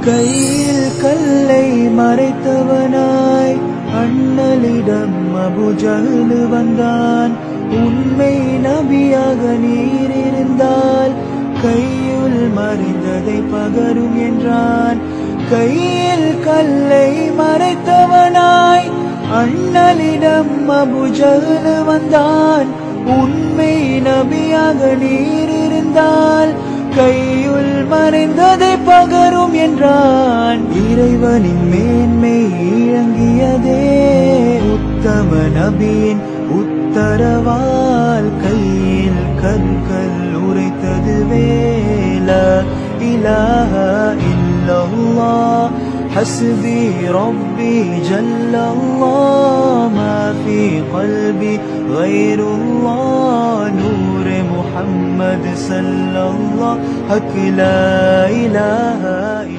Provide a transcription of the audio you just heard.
கையில் கல்லை மறைத்தவனாய் அண்ணலிடம் அபு ஜஹல் வந்தான். உண்மை நபியாக நீர் இருந்தால் கையுள் மறைந்ததை பகரும் என்றான். கையில் கல்லை மறைத்தவனாய் அண்ணலிடம் அபு ஜஹல் வந்தான். உண்மை நபியாக நீர் இருந்தால் கையுள் மறைந்ததை பகரும் என்றான். இறைவனின் மேன்மை இறங்கியதே உத்தம நபியின் உத்தரவால் கையில் கற்கள் உரைத்ததுவே. லா இலாஹா இல்லல்லாஹ் ஹஸ்பி ரப்பி ஜல்லல்லாஹ் மா ஃபீ கல்பி கைருல்லாஹ் நூர் முஹம்மது ஸல்லல்லாஹு ஹக் லா இலாஹா